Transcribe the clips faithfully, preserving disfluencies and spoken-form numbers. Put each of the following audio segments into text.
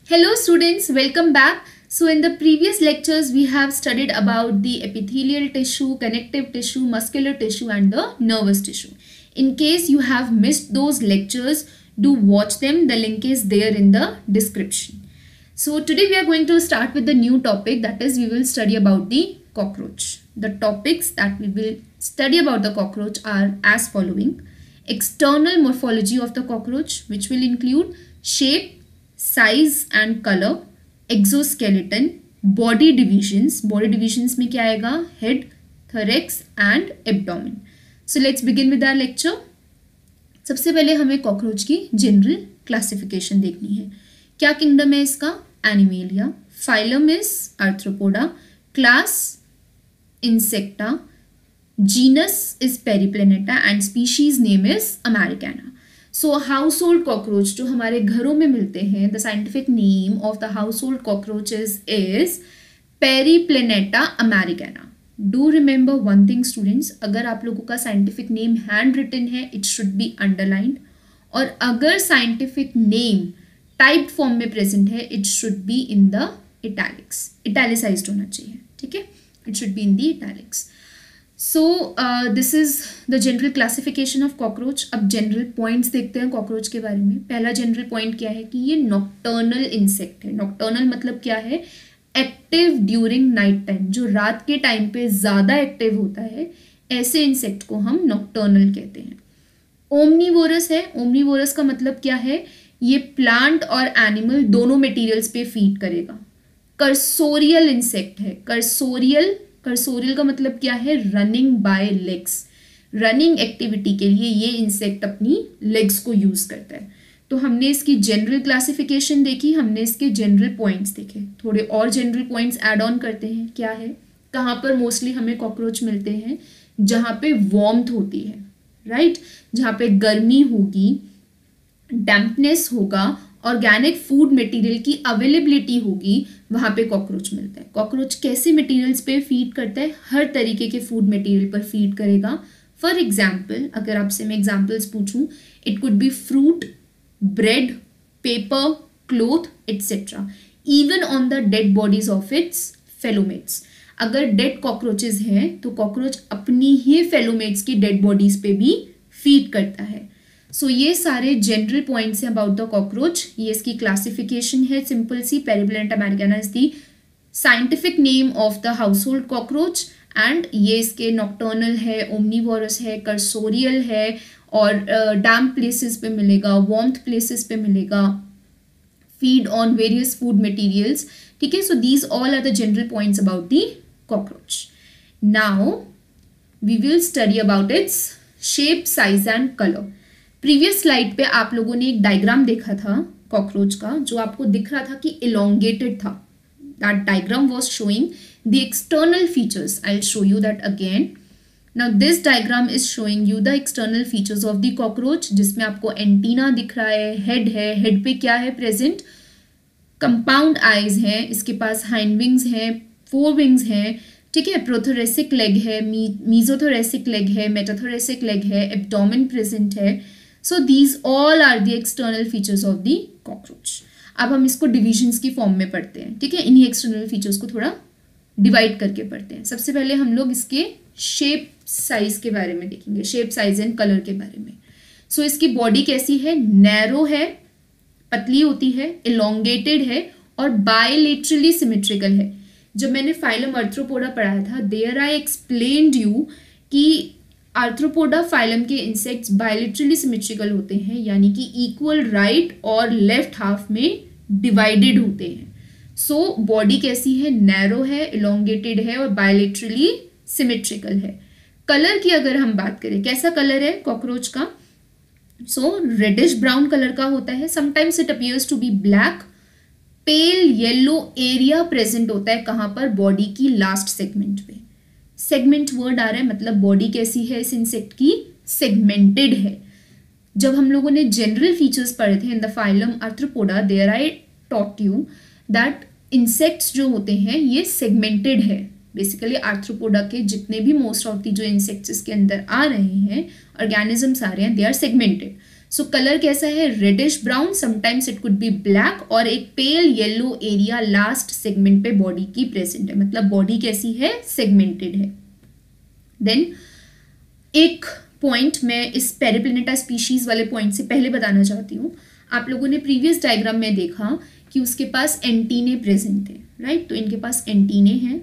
Hello students, welcome back. So in the previous lectures we have studied about the epithelial tissue, connective tissue, muscular tissue and the nervous tissue. In case you have missed those lectures, do watch them. The link is there in the description. So today we are going to start with the new topic, that is we will study about the cockroach. The topics that we will study about the cockroach are as following. External morphology of the cockroach, which will include shape, size and color, exoskeleton, body divisions. Body divisions में क्या आएगा? Head, thorax and abdomen. So let's begin with our lecture. सबसे पहले हमें cockroach की general classification देखनी है. क्या किंगडम है इसका? Animalia. Phylum is Arthropoda. Class Insecta. Genus is Periplaneta and species name is americana. So household cockroach जो हमारे घरों में मिलते हैं, the scientific name of the household cockroaches is Periplaneta americana. Do remember one thing students, अगर आप लोगों का साइंटिफिक नेम हैंड रिटन है इट शुड बी अंडरलाइंड, और अगर साइंटिफिक नेम टाइप्ड फॉर्म में प्रेजेंट है it should be in the italics. Italicised होना चाहिए, ठीक है, it should be in the italics. So this is the general classification of cockroach. अब जनरल पॉइंट्स देखते हैं कॉकरोच के बारे में. पहला जनरल पॉइंट क्या है कि ये नॉक्टर्नल इंसेक्ट है. नॉक्टर्नल मतलब क्या है? एक्टिव ड्यूरिंग नाइट टाइम, जो रात के टाइम पे ज़्यादा एक्टिव होता है, ऐसे इंसेक्ट को हम नॉक्टर्नल कहते हैं. ओमनीवोरस है. ओमनीवोरस का मतलब क्या है? ये प्लांट और एनिमल दोनों मटेरियल्स पे फीड करेगा. कर्सोरियल इंसेक्ट है. कर्सोरियल कर्सोरियल का मतलब क्या है? Running by legs. Running activity के लिए ये इंसेक्ट अपनी लेग्स को यूज करता है. तो हमने इसकी जनरल क्लासिफिकेशन देखी, हमने इसके जनरल पॉइंट्स देखे. थोड़े और जनरल पॉइंट्स ऐड ऑन करते हैं. क्या है? कहाँ पर मोस्टली हमें कॉकरोच मिलते हैं? जहाँ पे वार्मथ होती है, राइट right? जहाँ पे गर्मी होगी, डैम्पनेस होगा, ऑर्गेनिक फूड मटेरियल की अवेलेबिलिटी होगी, वहाँ पे कॉकरोच मिलता है. कॉकरोच कैसे मटेरियल्स पे फीड करता है? हर तरीके के फूड मटेरियल पर फीड करेगा. फॉर एग्जाम्पल, अगर आपसे मैं एग्जाम्पल्स पूछूं, it could be fruit, bread, paper, cloth etcetera, even on the dead bodies of its fellow mates. अगर डेड कॉकरोचेज हैं तो कॉकरोच अपनी ही फेलोमेट्स की डेड बॉडीज पे भी फीड करता है. सो so, ये सारे जनरल पॉइंट्स हैं अबाउट द कॉकरोच. ये इसकी क्लासिफिकेशन है सिंपल सी. Periplaneta americana is the scientific name of the household cockroach and ये इसके नॉक्टर्नल है, ओमनीवोरस है, कर्सोरियल है और डैम्प प्लेसेस पे मिलेगा, वार्म्थ प्लेसेस पे मिलेगा, feed on various food materials, ठीक है. So these all are the general points about the cockroach. Now we will study about its shape, size and colour. Previous slide पे आप लोगों ने एक डायग्राम देखा था कॉकरोच का, जो आपको दिख रहा था कि इलोंगेटेड था. That diagram was showing the external features. I will show you that again. Now this diagram is showing you the external features of the cockroach, जिसमें आपको एंटीना दिख रहा है, हेड है, हेड पे क्या है प्रेजेंट? कंपाउंड आईज है, इसके पास हाइंड विंग्स है, फोर विंग्स है, ठीक है, प्रोथोरेसिक लेग है, मीजोथोरेसिक लेग है, मेटाथोरेसिक लेग है, एब्डोमेन प्रेजेंट है. So these all are the external features of the cockroach. अब हम इसको डिविजन्स की फॉर्म में पढ़ते हैं, ठीक है. इन्हीं एक्सटर्नल फीचर्स को थोड़ा डिवाइड करके पढ़ते हैं. सबसे पहले हम लोग इसके शेप, साइज के बारे में देखेंगे, शेप, साइज एंड कलर के बारे में. सो so, इसकी बॉडी कैसी है? नैरो है, पतली होती है, इलोंगेटेड है और बायलेटरली सिमेट्रिकल है. जब मैंने फाइलम आर्थ्रोपोडा पढ़ाया था, देयर आई एक्सप्लेन्ड यू कि आर्थ्रोपोडा फाइलम के इंसेक्ट्स बायलेटरली सिमेट्रिकल होते हैं, यानी कि इक्वल राइट और लेफ्ट हाफ में डिवाइडेड होते हैं. सो so, बॉडी कैसी है? नैरो है, इलोंगेटेड है और बायलेटरली सिमेट्रिकल है. कलर की अगर हम बात करें, कैसा कलर है कॉकरोच का? सो रेडिश ब्राउन कलर का होता है. Sometimes it appears to be black. Pale yellow area present होता है कहाँ पर? बॉडी की लास्ट सेगमेंट पे. सेगमेंट वर्ड आ रहा है, मतलब बॉडी कैसी है इस इंसेक्ट की? सेगमेंटेड है. जब हम लोगों ने जनरल फीचर्स पढ़े थे in the phylum Arthropoda, there I taught you that insects जो होते हैं ये सेगमेंटेड है. बेसिकली आर्थ्रोपोडा के जितने भी मोस्ट ऑफ दी जो इंसेक्ट्स इसके अंदर आ रहे हैं, ऑर्गेनिजम्स आ रहे हैं, they are segmented. So colour कैसा है, reddish brown, sometimes it could be black, और एक pale yellow area last segment पे बॉडी की प्रेजेंट है, मतलब बॉडी कैसी है, सेगमेंटेड है। देन एक पॉइंट मैं इस पेरिप्लेनेटा स्पीशीज वाले पॉइंट से पहले बताना चाहती हूँ। आप लोगों ने प्रीवियस डायग्राम में देखा कि उसके पास एंटीने प्रेजेंट थे, राइट। तो इनके पास एंटीने हैं।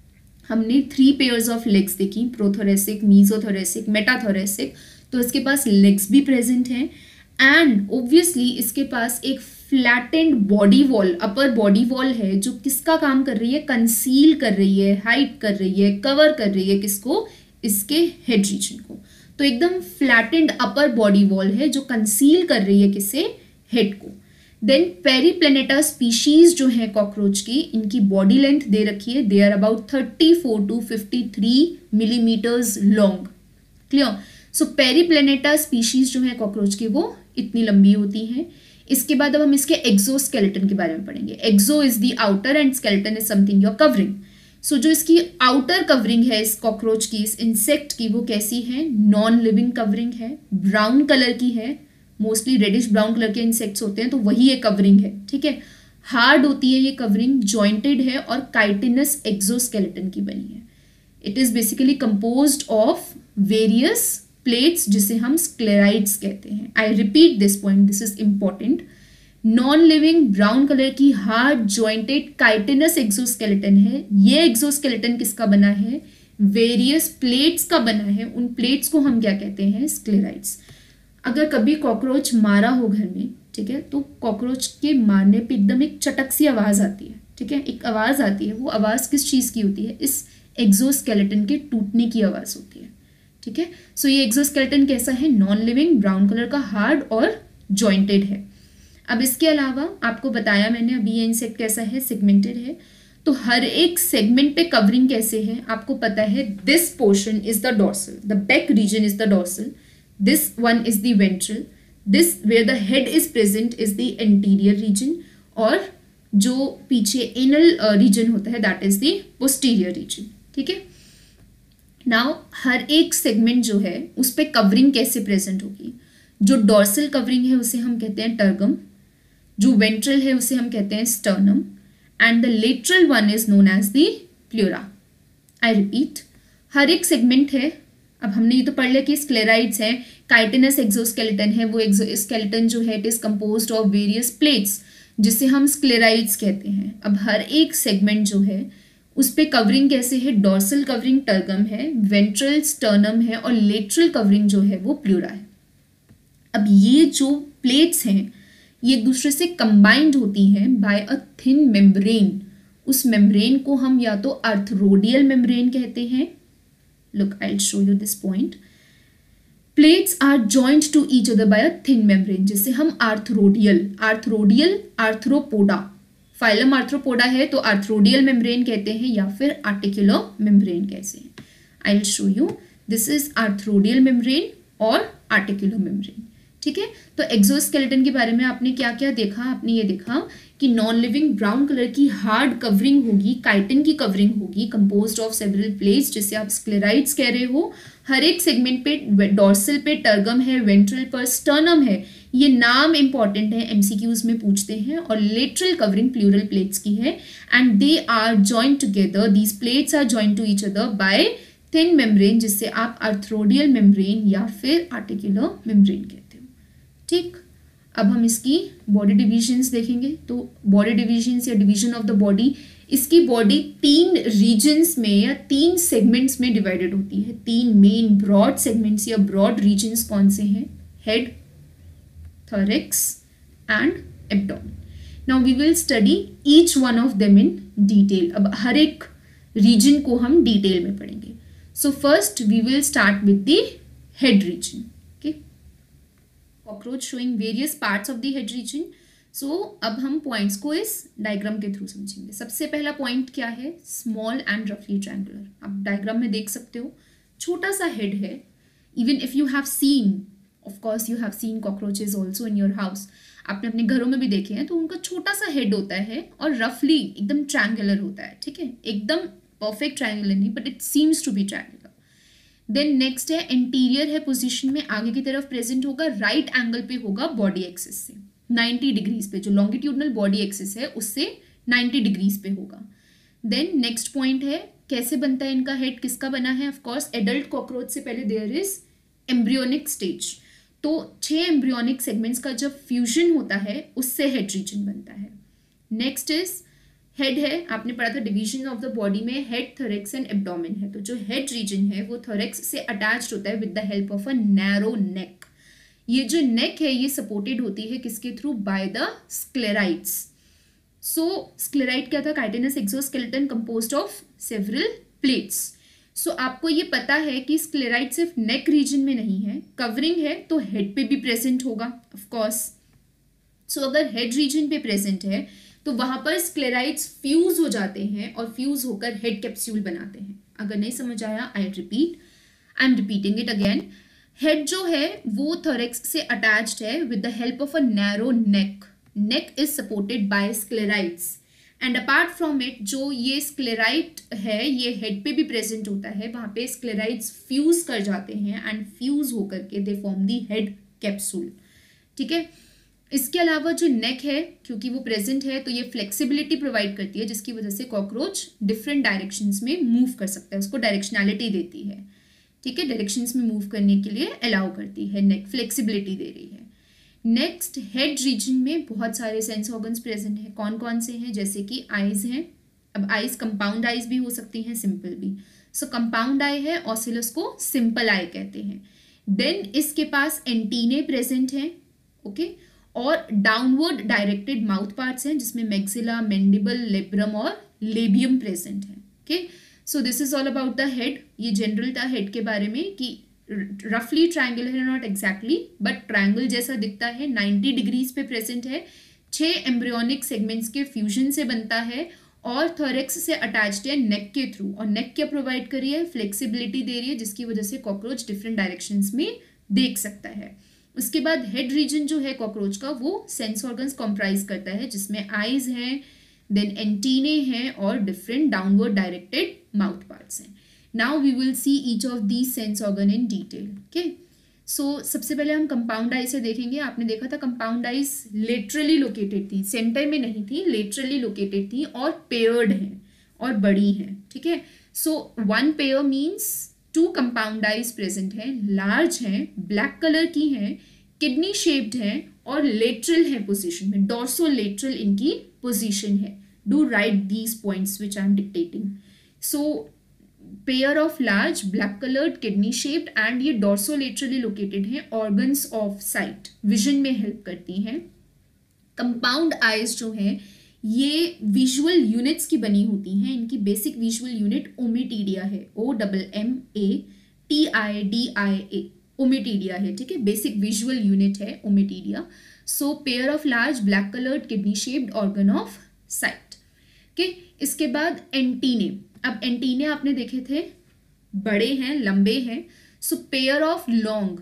हमने थ्री पेयर्स ऑफ लेग्स देखी, प्रोथोरेसिक, मीजोथोरेसिक, मेटाथोरेसिक। तो इसके पास लेग्स भी प्रेजेंट हैं एंड ऑब्वियसली इसके पास एक flattened body wall, upper body wall है जो किसका काम कर रही है, कंसील कर रही है, हाइड कर रही है, कवर कर रही है किसको, इसके हेड रीजन को। तो एकदम फ्लैटेंड अपर बॉडी वॉल है जो कंसील कर रही है किसे, हेड को। देन पेरिप्लेनेटा स्पीशीज जो है कॉकरोच की, इनकी बॉडी लेंथ दे रखी है, they are about thirty four to fifty three millimetres long. Clear. So Periplaneta species जो है कॉकरोच की वो इतनी लंबी होती हैं। इसके बाद अब हम इसके एक्सोस्केलेटन के बारे में पढ़ेंगे। Exo is the outer and skeleton is something your covering. So जो इसकी आउटर कवरिंग है इस कॉकरोच की, इस इंसेक्ट की, वो कैसी है, नॉन लिविंग कवरिंग है, ब्राउन कलर की है। मोस्टली रेडिश ब्राउन कलर के इंसेक्ट्स होते हैं तो वही ये कवरिंग है, ठीक है। हार्ड होती है ये कवरिंग, जॉइंटेड है और काइटिनस एक्सोस्केलेटन की बनी है। It is basically composed of various plates जिसे हम स्क्लेराइड्स कहते हैं। I repeat this point, this is important. Non living brown colour की हार्ड जॉइंटेड काइटिनस एक्सोस्केलेटन है। ये एक्सोस्केलेटन किसका बना है, वेरियस प्लेट्स का बना है। उन प्लेट्स को हम क्या कहते हैं, स्क्लेराइड्स। अगर कभी कॉकरोच मारा हो घर में, ठीक है, तो कॉकरोच के मारने पे एकदम एक चटक सी आवाज आती है, ठीक है, एक आवाज आती है। वो आवाज किस चीज की होती है, इस एक्सोस्केलेटन के टूटने की आवाज होती है, ठीक है। सो ये एक्सोस्केलेटन कैसा है, नॉन लिविंग ब्राउन कलर का, हार्ड और जॉइंटेड है। अब इसके अलावा आपको बताया मैंने अभी ये इंसेक्ट कैसा है, सेगमेंटेड है। तो हर एक सेगमेंट पे कवरिंग कैसे है आपको पता है। This portion is the dorsal, the back region is the dorsal, this one is the ventral, this where the head is present is the anterior region, और जो पीछे एनल रीजन होता है that is the posterior region, ठीक है। Now हर एक segment जो है उस पर कवरिंग कैसे प्रेजेंट होगी। जो डोर्सल कवरिंग है उसे हम कहते हैं टर्गम, जो वेंट्रल है उसे हम कहते हैं sternum, and the lateral one is known as the pleura. I repeat, हर एक सेगमेंट है। अब हमने ये तो पढ़ लिया कि स्क्लेराइड्स है, काइटिनस एक्सोस्केलेटन है, वो एक्सोस्केलेटन जो है it is composed of various plates जिसे हम स्क्लेराइड्स कहते हैं। अब हर एक सेगमेंट जो है उस पे कवरिंग कैसे है, डोर्सल कवरिंग टर्गम है, वेंट्रल स्टर्नम है, और लेटरल कवरिंग जो है वो प्लूरा है। अब ये जो प्लेट्स हैं ये एक दूसरे से कंबाइंड होती हैं बाय अ थिन मेम्ब्रेन। उस मेम्ब्रेन को हम या तो आर्थरोडियल मेम्ब्रेन कहते हैं। Look, I will show you this point. Plates are joint to each other by a thin membrane, जिसे हम arthrodial arthrodial Arthropoda, phylum Arthropoda है तो आर्थरोडियल मेम्ब्रेन कहते हैं, या फिर आर्टिकुलर मेम्ब्रेन कहते हैं। I will show you, this is arthrodial membrane और आर्टिकुलर मेम्ब्रेन, ठीक है। तो एक्सोस्केलेटन के बारे में आपने क्या क्या देखा, आपने ये देखा कि नॉन लिविंग ब्राउन कलर की हार्ड कवरिंग होगी, काइटिन की कवरिंग होगी, कंपोज्ड ऑफ सेवरल प्लेट्स जिसे आप स्क्लेराइड्स कह रहे हो। हर एक सेगमेंट पे डोर्सल पे टर्गम है, वेंट्रल पर स्टर्नम है। ये नाम इंपॉर्टेंट है, एमसीक्यूज में पूछते हैं। और लेटरल कवरिंग प्लूरल प्लेट्स की है, and they are joint together, these plates are joint to each other by thin membrane जिससे आप आर्थरोडियल मेम्ब्रेन या फिर आर्टिकुलर मेम्ब्रेन कहते हो, ठीक। अब हम इसकी बॉडी डिविजन्स देखेंगे। तो बॉडी डिविजन्स या डिवीजन ऑफ द बॉडी, इसकी बॉडी तीन रीजन्स में या तीन सेगमेंट्स में डिवाइडेड होती है। तीन मेन ब्रॉड सेगमेंट्स या ब्रॉड रीजन्स कौन से हैं, head, thorax and abdomen. Now we will study each one of them in detail. अब हर एक region को हम detail में पढ़ेंगे. So first we will start with the head region. Okay. Cockroach showing various parts of the head region. So अब हम points को इस diagram के through समझेंगे. सबसे पहला point क्या है, small and roughly triangular. आप diagram में देख सकते हो, छोटा सा head है. Even if you have seen, of course you have seen cockroaches also in your house. आपने अपने घरों में भी देखे हैं, तो उनका छोटा सा हेड होता है और रफली एकदम ट्रायंगुलर होता है, ठीक है, एकदम परफेक्ट ट्रायंगुलर नहीं, but it seems to be triangular. Then next है एंटीरियर है पोजीशन में, आगे की तरफ प्रेजेंट होगा, राइट एंगल पे होगा बॉडी एक्सिस से, नाइंटी डिग्रीज पे, जो लॉन्गिट्यूडनल बॉडी एक्सिस है उससे नाइंटी डिग्रीज पे होगा। देन नेक्स्ट पॉइंट है कैसे बनता है इनका हेड, किसका बना है, ऑफ कोर्स एडल्ट कॉकरोच से पहले देयर इज एम्ब्रियोनिक स्टेज, तो छह एम्ब्रियोनिक सेगमेंट्स का जब फ्यूजन होता है उससे हेड रीजन बनता है। नेक्स्ट इज हेड है, आपने पढ़ा था डिवीजन ऑफ द बॉडी में हेड, थोरैक्स एंड एब्डोमेन है, तो जो हेड रीजन है वो थोरैक्स से अटैच्ड होता है with the help of a narrow neck. ये जो नेक है ये सपोर्टेड होती है किसके थ्रू, by the sclerites. So sclerite क्या था, chitinous exoskeleton composed of several plates. So आपको ये पता है कि स्क्लेराइड सिर्फ नेक रीजन में नहीं है, कवरिंग है तो हेड पे भी प्रेजेंट होगा ऑफ कोर्स। सो अगर हेड रीजन पे प्रेजेंट है तो वहां पर स्क्लेराइड्स फ्यूज हो जाते हैं और फ्यूज होकर हेड कैप्सूल बनाते हैं। अगर नहीं समझ आया I repeat, I am repeating it again. Head जो है वो थोरैक्स से अटैच्ड है with the help of a narrow neck, neck is supported by sclerites and apart from it जो ये स्क्लेराइड है ये हेड पे भी प्रेजेंट होता है, वहां पे स्क्लेराइड्स फ्यूज कर जाते हैं एंड फ्यूज होकर के they form the head capsule. ठीक है, इसके अलावा जो नेक है क्योंकि वो प्रेजेंट है तो ये फ्लेक्सिबिलिटी प्रोवाइड करती है जिसकी वजह से कॉकरोच डिफरेंट डायरेक्शंस में मूव कर सकता है, उसको डायरेक्शनैलिटी देती है। ठीक है, डायरेक्शंस में मूव करने के लिए अलाउ करती है, नेक फ्लेक्सिबिलिटी दे रही है। नेक्स्ट हेड रीजन में बहुत सारे सेंस ऑर्गन्स प्रेजेंट हैं, कौन कौन से हैं, जैसे कि आईज हैं। अब आईज कंपाउंड आईज भी हो सकती हैं, सिंपल भी। सो कंपाउंड आई है, ऑसिलस को सिंपल आई कहते हैं। देन इसके पास एंटीने प्रेजेंट हैं, ओके, और डाउनवर्ड डायरेक्टेड माउथ पार्ट्स हैं जिसमें मैक्सिला, मैंडिबल, लेब्रम और लेबियम प्रेजेंट है। Okay, so this is all about the head. ये जनरल था हेड के बारे में कि रफली ट्रायंगल है, नॉट एग्जैक्टली बट ट्रायंगल जैसा दिखता है, नाइंटी डिग्रीज पे प्रेजेंट है, छह एम्ब्रियोनिक सेगमेंट्स के फ्यूजन से बनता है और थोरैक्स से अटैच्ड है नेक के थ्रू। और नेक क्या प्रोवाइड कर रही है, फ्लेक्सिबिलिटी दे रही है जिसकी वजह से कॉकरोच डिफरेंट डायरेक्शंस में देख सकता है। उसके बाद हेड रीजन जो है कॉकरोच का वो सेंस ऑर्गन्स कॉम्प्राइज करता है जिसमें आईज हैं, देन एंटीने हैं और different downward directed mouth parts हैं। Now we will see each of these sense organ in detail. Okay, so सबसे पहले हम कंपाउंड आई से देखेंगे। आपने देखा था कंपाउंड आईज लेटरली लोकेटेड थी, सेंटर में नहीं थी, लेटरली लोकेटेड थी और पेयर्ड हैं और बड़ी हैं। ठीक है, so one pair means two compound eyes present हैं, लार्ज हैं, ब्लैक कलर की हैं, किडनी शेप्ड हैं और लेटरल है पोजीशन में, डॉर्सो लेटरल इनकी पोजीशन है। Do write these points which I am dictating. So pair of large black coloured kidney shaped and ये डॉर्सो लेटरली लोकेटेड हैं, ऑर्गन्स ऑफ साइट, विजन में help करती हैं। कंपाउंड आइज जो हैं ये विजुअल यूनिट्स की बनी होती हैं, इनकी बेसिक विजुअल यूनिट ओमिटीडिया है, O double M A T I D I A, ommatidia है। ठीक है, बेसिक विजुअल यूनिट है ommatidia. So pair of large black coloured kidney shaped organ of sight. Okay, इसके बाद एंटीने। अब antennae आपने देखे थे बड़े हैं, लंबे हैं। So pair of long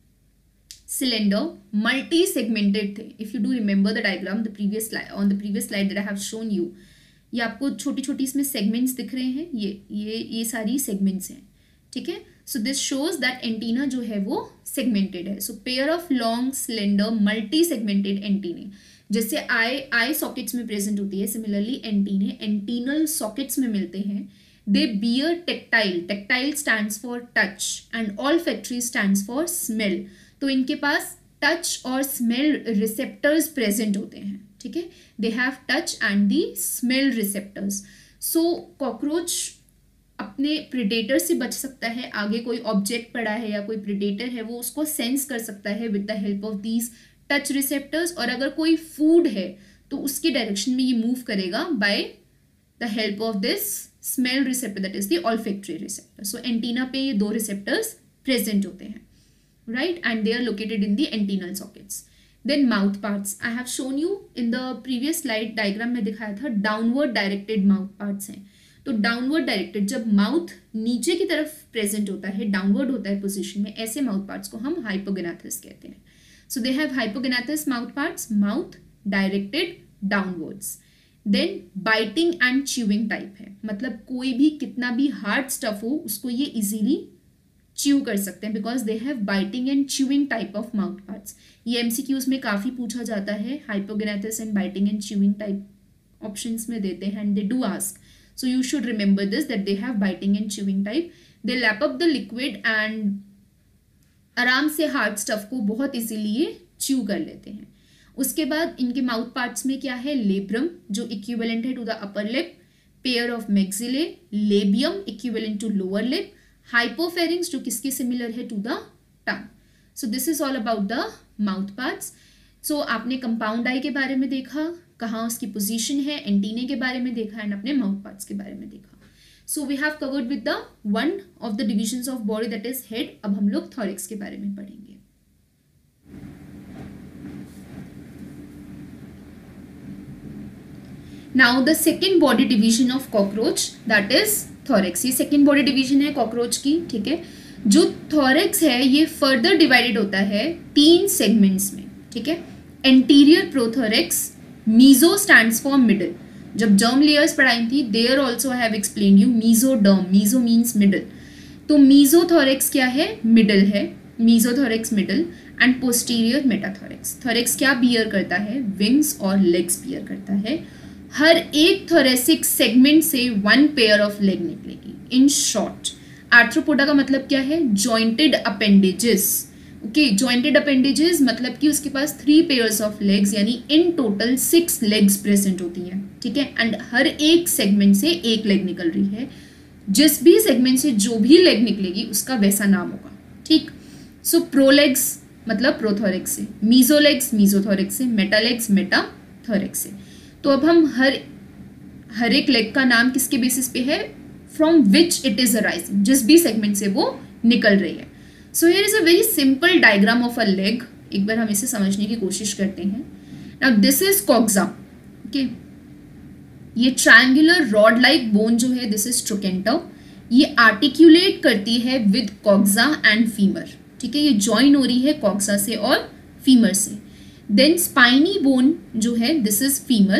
cylinder multi segmented थे। if you do remember the diagram the previous slide on the previous slide that I have shown you, ये आपको छोटी छोटी इसमें segments दिख रहे हैं, ये ये ये सारी segments हैं। ठीक है, so this shows that antenna जो है वो segmented है। so pair of long cylinder multi segmented antennae, जैसे आई आई सॉकेट्स में प्रेजेंट होती है, सिमिलरली एंटीने एंटीनल सॉकेट्स में मिलते हैं। They bear tactile, tactile stands for touch and olfactory stands for smell. तो इनके पास टच और स्मेल रिसेप्टर्स प्रेजेंट होते हैं। ठीक है, they have touch and the smell receptors. So cockroach अपने प्रेडेटर से बच सकता है, आगे कोई ऑब्जेक्ट पड़ा है या कोई प्रेडेटर है वो उसको सेंस कर सकता है with the help of these touch receptors, और अगर कोई फूड है तो उसके डायरेक्शन में ये मूव करेगा by the help of this smell receptor that is the olfactory receptor. So antenna पे ये दो रिसेप्टर्स प्रेजेंट होते हैं, right, and they are located in the antennal sockets. Then mouth parts, I have shown you in the previous slide diagram में दिखाया था downward directed mouth parts हैं। तो downward directed जब mouth नीचे की तरफ present होता है, downward होता है position में, ऐसे mouth parts को हम hypognathous कहते हैं। So they have hypognathous mouth parts, mouth directed downwards. Then biting and chewing type है, मतलब कोई भी कितना भी hard stuff हो उसको ये easily च्यू कर सकते हैं because they have biting and chewing type of mouth parts. ये एमसीक्यूज में काफ़ी पूछा जाता है, hypognathous and biting and chewing type options में देते हैं and they do ask, so you should remember this that they have biting and chewing type. They lap up the liquid and आराम से हार्ड स्टफ को बहुत easily ये chew कर लेते हैं। उसके बाद इनके माउथ पार्ट्स में क्या है, लेब्रम जो इक्विवेलेंट है to the upper lip, pair of maxillae, labium equivalent to lower lip, hypopharynx जो किसके सिमिलर है to the tongue. So this is all about the mouth parts. So आपने कंपाउंड आई के बारे में देखा, कहाँ उसकी पोजीशन है, एंटीने के बारे में देखा एंड अपने माउथ पार्ट्स के बारे में देखा। So we have covered with the one of the divisions of body that is head. अब हम लोग थॉरिक्स के बारे में पढ़ेंगे। Now the second body division of cockroach that is thorax. ये सेकेंड बॉडी डिवीजन है कॉकरोच की, ठीक है। जो थॉरिक्स है ये फर्दर डिवाइडेड होता है तीन सेगमेंट्स में, ठीक है। Anterior prothorax, meso stands for middle. जब जर्म लेयर्स पढ़ाई थी there also I have explain you mesoderm, meso means middle. तो मीजोथोरिक्स क्या है, मिडल है, mesothorax middle. And posterior metathorax. Thorax क्या बियर करता है, विंग्स और लेग्स बियर करता है। हर एक थोरेसिक सेगमेंट से वन पेयर ऑफ लेग निकलेगी। इन शॉर्ट आर्थ्रोपोडा का मतलब क्या है, jointed appendages. Okay, jointed appendages मतलब कि उसके पास थ्री पेयर्स ऑफ लेग्स यानी in total six legs present होती हैं, ठीक है। एंड हर एक सेगमेंट से एक लेग निकल रही है। जिस भी सेगमेंट से जो भी लेग निकलेगी उसका वैसा नाम होगा, ठीक। सो प्रोलेग्स मतलब प्रोथोरिक्स से, मीजोलेग्स मीजोथोरिक्स से, मेटालेग्स मेटाथोरिक्स से। तो अब हम हर हर एक लेग का नाम किसके बेसिस पे है, from which it is arising, जिस भी सेगमेंट से वो निकल रही है। So here is a very simple diagram of a leg. एक बार हम इसे समझने की कोशिश करते हैं। Now this is coxa, okay. ये ट्रायंगुलर रॉड लाइक बोन जो है दिस इज ट्रोकेंटा। ये आर्टिकुलेट करती है विद कॉक्सा एंड फीमर, ठीक है। ये ज्वाइन हो रही है कॉक्सा से और फीमर से। देन स्पाइनी बोन जो है this is femur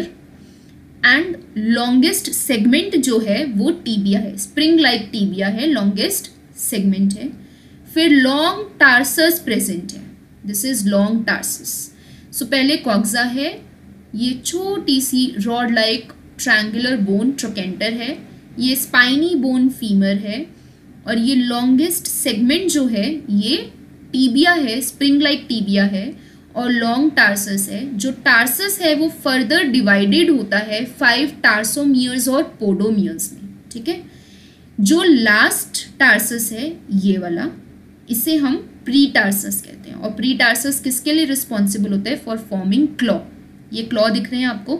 and longest segment जो है वो टीबिया है, स्प्रिंग लाइक टीबिया है, लॉन्गेस्ट सेगमेंट है। फिर लॉन्ग टार्सस प्रेजेंट है, this is long tarsus. So पहले कॉक्सा है, ये छोटी सी rod like triangular bone trochanter है, ये स्पाइनी बोन फीमर है और ये लॉन्गेस्ट सेगमेंट जो है ये टीबिया है, स्प्रिंग लाइक टीबिया है और लॉन्ग टार्सस है। जो टार्सस है वो फर्दर डिवाइडेड होता है फाइव टार्सोमियर्स और पोडोमियर्स में, ठीक है। जो लास्ट टार्सस है ये वाला, इसे हम प्री टार्सस कहते हैं और प्री टार्सस किसके लिए रिस्पॉन्सिबल होता है, फॉर फॉर्मिंग क्लॉ। ये क्लॉ दिख रहे हैं आपको,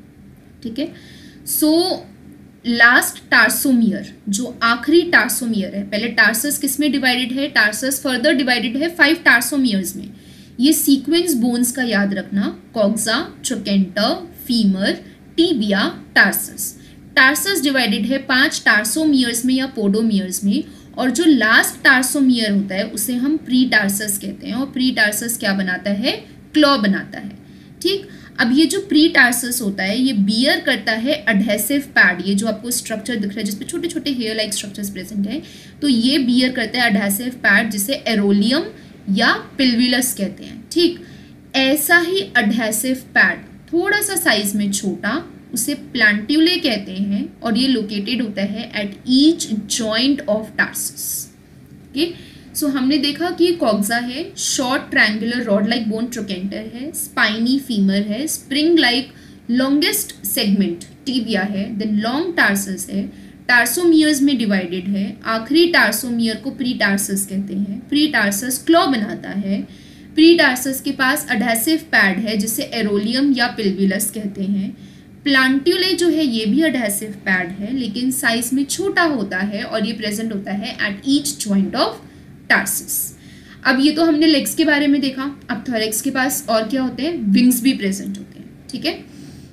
ठीक है। सो लास्ट टार्सोमियर जो आखिरी टार्सोमियर है, पहले टार्सस किस में डिवाइडेड है, टार्सस फर्दर डिवाइडेड है फाइव टार्सोमियर्स में। ये सीक्वेंस बोन्स का याद रखना, coxa, trochanter, femur, tibia, tarsus. Tarsus divided है पांच टार्सोमियर्स में या पोडोमियर्स में और जो लास्ट टार्सोमियर होता है उसे हम प्री टार्सस कहते हैं और प्री टार्सस क्या बनाता है, क्लॉ बनाता है, ठीक। अब ये जो प्री टार्सस होता है ये बियर करता है अडहेसिव पैड, ये जो आपको स्ट्रक्चर दिख रहा है जिसपे छोटे छोटे हेयर लाइक स्ट्रक्चर्स प्रेजेंट है, तो ये बियर करता है अडहेसिव पैड जिसे एरोलियम या पिल्विलस कहते हैं, ठीक। ऐसा ही अडहेसिव पैड थोड़ा सा साइज में छोटा उसे प्लांट्यूले कहते हैं और ये लोकेटेड होता है at each joint of tarsus, okay. So हमने देखा कि कॉक्सा है, short triangular rod like bone trochanter है, स्पाइनी फीमर है, spring like longest segment tibia है, देन लॉन्ग टार्सस है, टार्सोमियर्स में डिवाइडेड है, आखिरी टार्सोमियर को प्री टार्सस कहते हैं, प्री टार्सस क्लॉ बनाता है, प्री टार्सस के पास अडहेसिव पैड है जिसे एरोलियम या पिल्विलस कहते हैं, प्लांट्यूले जो है ये भी अडहेसिव पैड है लेकिन साइज में छोटा होता है और ये प्रेजेंट होता है at each joint of tarsus. अब ये तो हमने लेग्स के बारे में देखा, अब थोरेक्स के पास और क्या होते हैं, विंग्स भी प्रेजेंट होते हैं, ठीक है।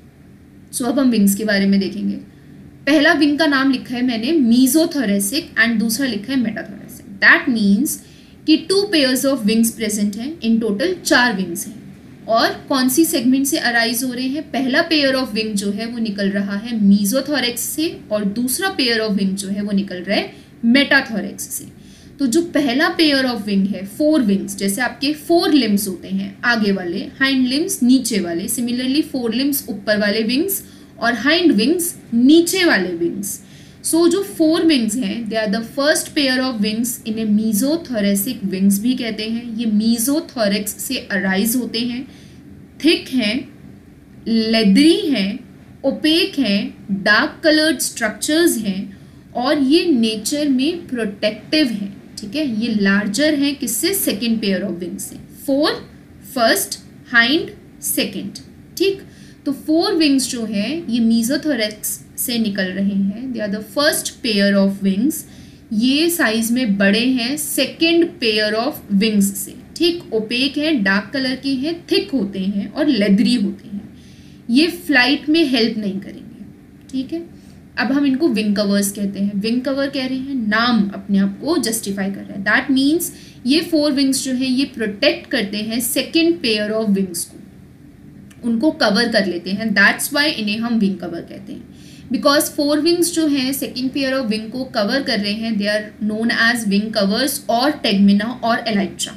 सो अब हम विंग्स के बारे में देखेंगे। पहला विंग का नाम लिखा है मैंने मीजोथोरेसिक एंड दूसरा लिखा है मेटाथोरेसिक। दैट मीन्स कि two pairs of wings present हैं, इन टोटल चार विंग्स हैं और कौन सी सेगमेंट से अराइज हो रहे हैं, पहला पेयर ऑफ विंग जो है वो निकल रहा है मीजोथोरेक्स से और दूसरा पेयर ऑफ विंग जो है वो निकल रहा है मेटाथोरेक्स से। तो जो पहला पेयर ऑफ विंग है, फोर विंग्स, जैसे आपके फोर लिम्स होते हैं आगे वाले, हाइंड लिम्स नीचे वाले, सिमिलरली फोर लिम्स ऊपर वाले विंग्स और हाइंड विंग्स नीचे वाले विंग्स. सो जो फोर विंग्स हैं they are the first pair of wings इन ए मीजोथोरेसिक विंग्स भी कहते हैं. ये मीजोथोरेक्स से अराइज होते हैं, थिक हैं, लेदरी हैं, ओपेक हैं, डार्क कलर्ड स्ट्रक्चर्स हैं और ये नेचर में प्रोटेक्टिव हैं. ठीक है, ये लार्जर हैं किससे, सेकेंड पेयर ऑफ विंग्स से. Fore first, hind second. ठीक, तो फोर विंग्स जो हैं ये मीजोथोरेक्स से निकल रहे हैं. They are the first pair of wings. ये साइज में बड़े हैं सेकेंड पेयर ऑफ विंग्स से. ठीक, ओपेक हैं, डार्क कलर के हैं, थिक होते हैं और लेदरी होते हैं. ये फ्लाइट में हेल्प नहीं करेंगे. ठीक है, अब हम इनको विंग कवर्स कहते हैं. विंग कवर कह रहे हैं, नाम अपने आप को जस्टिफाई कर रहा है. दैट मीन्स ये फोर विंग्स जो है ये प्रोटेक्ट करते हैं सेकेंड पेयर ऑफ विंग्स को, उनको कवर कर लेते हैं. दैट्स वाई इन्हें हम विंग कवर कहते हैं. बिकॉज फोर विंग्स जो हैं सेकेंड पेयर ऑफ विंग को कवर कर रहे हैं, they are known as wing covers और टेगमिना और elytra.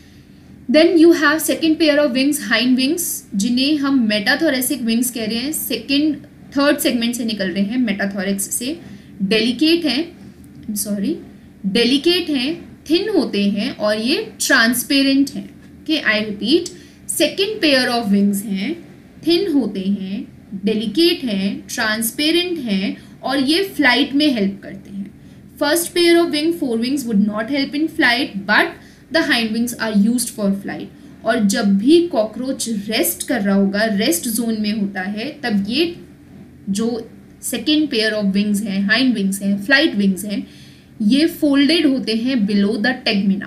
Then you have second pair of wings, hind wings, जिन्हें हम मेटाथोरेसिक विंग्स कह रहे हैं. सेकेंड थर्ड सेगमेंट से निकल रहे हैं, मेटाथोरेक्स से. डेलिकेट हैं, सॉरी डेलिकेट हैं, थिन होते हैं और ये ट्रांसपेरेंट हैं. Okay, I repeat, second pair of wings हैं, थिन होते हैं, डेलिकेट हैं, ट्रांसपेरेंट हैं और ये फ्लाइट में हेल्प करते हैं. First pair of wing, fore wings, would not help in flight but the hind wings are used for flight. और जब भी कॉकरोच रेस्ट कर रहा होगा, रेस्ट जोन में होता है, तब ये जो सेकेंड पेयर ऑफ विंग्स हैं, हाइंड विंग्स हैं, फ्लाइट विंग्स हैं, ये फोल्डेड होते हैं below the tegmina.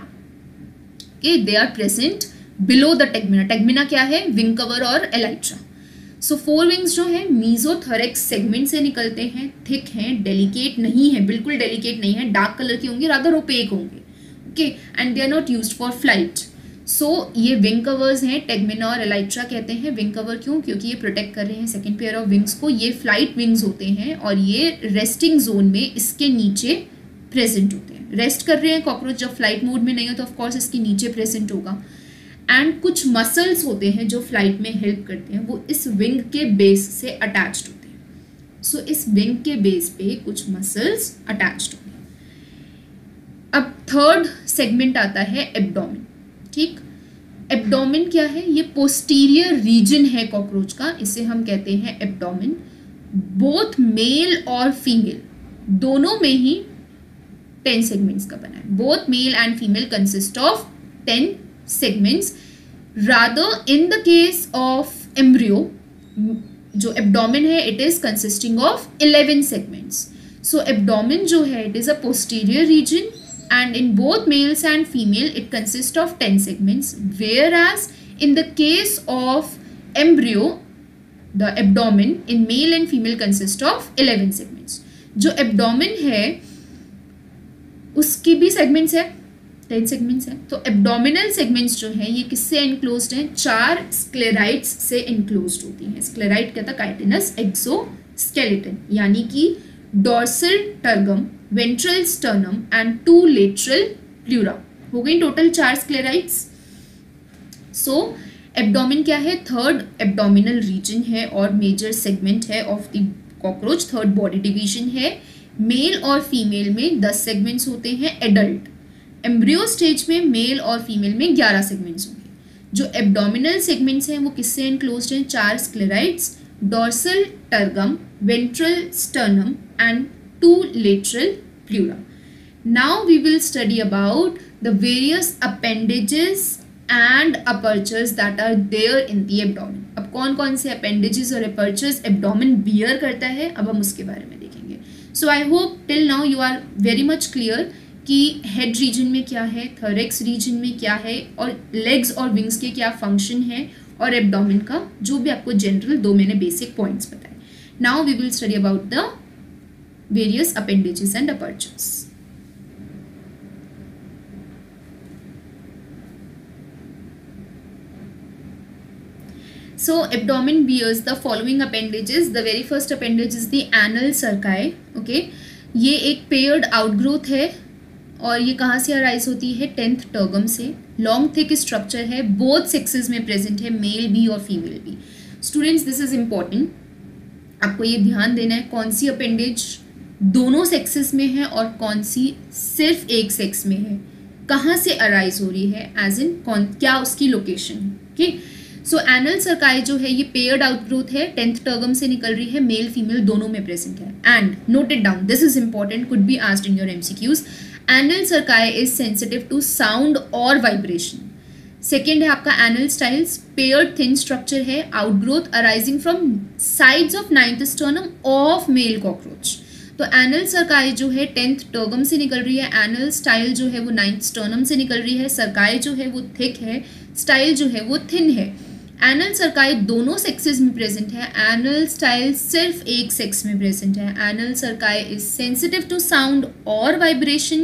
Okay, they are present below the tegmina. Tegmina क्या है, विंग कवर और एलाइट्रा. सो फोर विंग्स जो है मीजोथोरेक्स सेगमेंट से निकलते हैं, थिक हैं, डेलिकेट नहीं है, बिल्कुल डेलिकेट नहीं है, डार्क कलर के होंगे, रादर ओपेक होंगे. Okay, and they are not used for flight. So so, ये विंग कवर्स हैं, टेगमिना और एलाइट्रा कहते हैं. विंग कवर क्यों, क्योंकि ये प्रोटेक्ट कर रहे हैं सेकेंड पेयर ऑफ विंग्स को. ये फ्लाइट विंग्स होते हैं और ये रेस्टिंग जोन में इसके नीचे प्रेजेंट होते हैं. रेस्ट कर रहे हैं कॉकरोच जब फ्लाइट मोड में नहीं हो तो ऑफकोर्स इसके नीचे प्रेजेंट होगा. एंड कुछ मसल्स होते हैं जो फ्लाइट में हेल्प करते हैं, वो इस विंग के बेस से अटैच्ड होते हैं. सो so, इस विंग के बेस पे कुछ मसल्स अटैच्ड होते हैं. अब थर्ड सेगमेंट आता है एब्डोमेन. ठीक, एब्डोमेन क्या है, ये पोस्टीरियर रीजन है कॉकरोच का, इसे हम कहते हैं एब्डोमेन. बोथ मेल और फीमेल दोनों में ही टेन सेगमेंट्स का बना है. Both male and female consist of ten segments. Rather in the case of embryo, जो एब्डोमेन है it is consisting of eleven segments. So abdomen जो है it is a posterior region and in both males and female it consists of ten segments, whereas in the case of embryo the abdomen in male and female consists of eleven segments. जो abdomen है उसकी भी segments है, ten segments है. तो abdominal segments जो है ये किससे enclosed हैं, चार sclerites से enclosed होती हैं. sclerite कहता chitinous exoskeleton, यानी कि dorsal tergum, ventral sternum and two lateral pleura. हो गई टोटल चार स्क्लेराइट्स. सो एब्डोमेन क्या है, थर्ड एब्डोमिनल रीजन है और मेजर सेगमेंट है of the cockroach. Third body division है. मेल और फीमेल में दस सेगमेंट्स होते हैं. एडल्ट एम्ब्रियो स्टेज में मेल और फीमेल में ग्यारह सेगमेंट्स होंगे. जो एब्डोमिनल सेगमेंट्स हैं वो किससे एनक्लोज्ड हैं, चार sclerites, dorsal tergum, ventral sternum and two lateral pleura. Now we will study about the various appendages and apertures that are there in the abdomen. अब कौन कौन से appendages और apertures abdomen bear करता है, अब हम उसके बारे में देखेंगे. So I hope till now you are very much clear कि head region में क्या है, thorax region में क्या है और legs और wings के क्या function है और abdomen का जो भी आपको general दो मैंने basic points बताए. Now we will study about the various appendages and apertures. So abdomen bears the following appendages. The very first appendage is the anal cerci. Okay, ये एक paired outgrowth है और ये कहाँ से अराइज होती है? टेंथ टर्गम से। लॉन्ग थिक स्ट्रक्चर है, बोथ सेक्सेस में प्रेजेंट है, मेल भी और फीमेल भी। स्टूडेंट्स दिस इज इम्पॉर्टेंट, आपको ये ध्यान देना है कौन सी अपेंडेज दोनों सेक्सेस में है और कौन सी सिर्फ एक सेक्स में है, कहाँ से अराइज हो रही है, एज इन कौन क्या उसकी लोकेशन है। ओके, सो एनल सर्काई जो है ये पेयर्ड आउटग्रोथ है, टेंथ टर्गम से निकल रही है, मेल फीमेल दोनों में प्रेजेंट है। And note it down, this is important, could be asked in your MCQs. Anal cerci is sensitive to sound और वाइब्रेशन। सेकेंड है आपका anal styles, paired thin structure है, outgrowth arising from sides of ninth sternum of male cockroach. तो anal cerci जो है tenth tergum से निकल रही है, एनल स्टाइल जो है वो नाइन्थ स्टर्नम से निकल रही है, सर्काई जो है वो थिक है, स्टाइल जो है वो थिन है। एनल सर्काई दोनों सेक्सेस में प्रेजेंट है, एनल स्टाइल सिर्फ एक सेक्स में प्रेजेंट है। Anal cerci is sensitive to sound और vibration.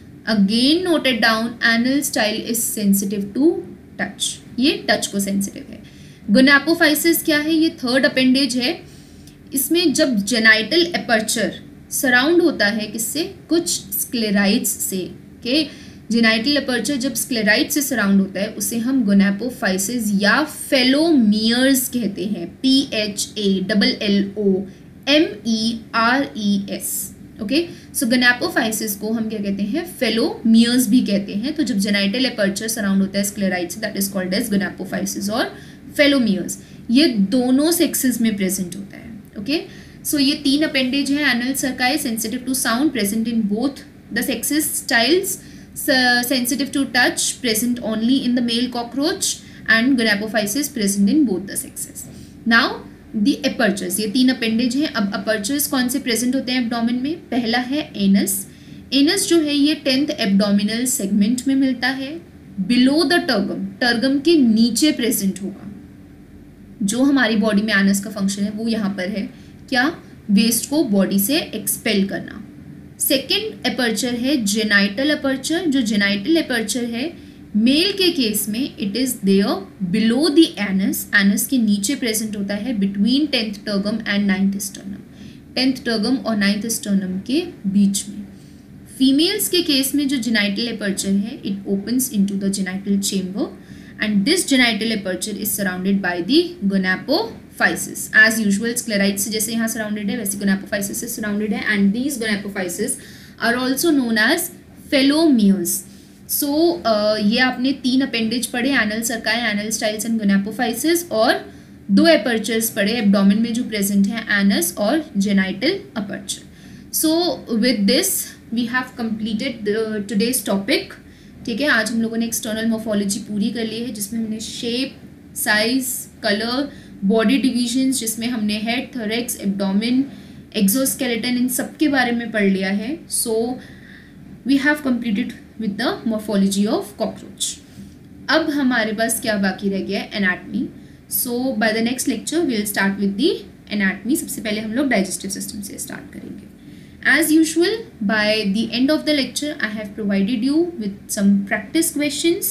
Again noted down, anal style is sensitive to touch, ये टच को सेंसिटिव है। गोनापोफाइसिस क्या है? ये थर्ड अपेंडेज है। इसमें जब जेनाइटल एपर्चर सराउंड होता है किससे? कुछ स्क्लेराइड्स से। ओके, जेनाइटल एपर्चर जब स्क्लेराइड से सराउंड होता है उसे हम गोनापोफाइसिस या फेलोमियर्स कहते हैं, P H A double L O M E R E S. Okay, so gonapophysis को हम क्या कहते हैं? फेलोमियर्स भी कहते हैं। तो जब जेनाइटल एपर्चर सराउंड होता है स्क्लेराइड से, that is called as gonapophysis और फेलोमियर्स। ये दोनों सेक्सेस में प्रेजेंट होता है। ओके, सो ये तीन अपेंडेज है anal cerci, sensitive to sound, present in both the sexes, styles sensitive to touch, present only in the male cockroach, and gonapophysis present in both the sexes. Now the apertures, ये तीन appendage हैं। अब apertures कौन से present होते हैं abdomen में? पहला है एनस। एनस जो है ये टेंथ एब्डोमिनल सेगमेंट में मिलता है, बिलो द टर्गम, टर्गम के नीचे प्रेजेंट होगा। जो हमारी बॉडी में एनस का फंक्शन है वो यहाँ पर है, क्या? वेस्ट को बॉडी से एक्सपेल करना। सेकेंड एपर्चर है जेनाइटल एपर्चर। जो जेनाइटल एपर्चर है मेल के केस में it is there below the anus, anus के नीचे प्रेजेंट होता है, between tenth tergum and ninth sternum, tenth tergum और नाइन्थ स्टर्नम के बीच में। फीमेल्स के केस में जो जेनाइटल एपर्चर है it opens into the genital chamber and this genital aperture is surrounded by the gonapophysis. As usual sclerite से जैसे यहाँ सराउंडेड है वैसे गोनापोफाइसिस से सराउंडेड है, and these gonapophysis are also known as phallomeres. So ये आपने तीन अपेंडेज पढ़े, anal cerci, anal styles and gonapophysis, और दो एपर्चर्स पढ़े एब्डोमेन में जो प्रेजेंट है, एनस और genital aperture. So with this we have completed today's topic. ठीक है, आज हम लोगों ने एक्सटर्नल मॉर्फोलॉजी पूरी कर ली है, जिसमें हमने shape, size, colour, body divisions, जिसमें हमने हेड, थोरैक्स, एब्डोमेन, एक्सोस्केलेटन, इन सब के बारे में पढ़ लिया है। So we have completed with the morphology of cockroach. अब हमारे पास क्या बाकी रह गया है? Anatomy. So by the next lecture we will start with the anatomy. सबसे पहले हम लोग डाइजेस्टिव सिस्टम से स्टार्ट करेंगे। As usual, by the end of the lecture, I have provided you with some practice questions.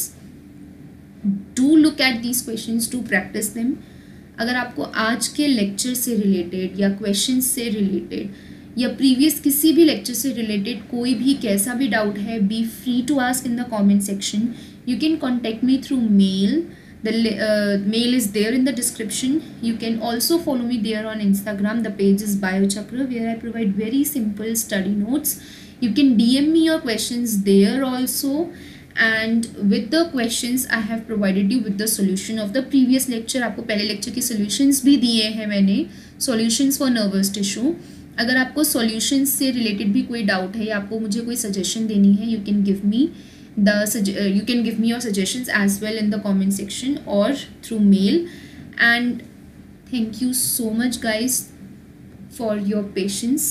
Do look at these questions to practice them. अगर आपको आज के लेक्चर से रिलेटेड या क्वेश्चंस से रिलेटेड या प्रीवियस किसी भी लेक्चर से रिलेटेड कोई भी कैसा भी डाउट है, be free to ask in the comment section. You can contact me through mail. The uh, mail is there in the description. You can also follow me there on Instagram. The page is BioChakra, where I provide very simple study notes. You can D M me your questions there also. And with the questions, I have provided you with the solution of the previous lecture. आपको पहले lecture के solutions भी दिए हैं मैंने. Solutions for nervous tissue. अगर आपको solutions से related भी कोई doubt है या आपको मुझे कोई suggestion देनी है, you can give me the uh, you can give me your suggestions as well in the comment section or through mail. And thank you so much guys for your patience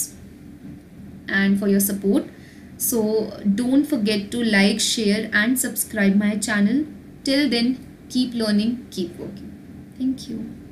and for your support. So don't forget to like, share and subscribe my channel. Till then, keep learning, keep working. Thank you.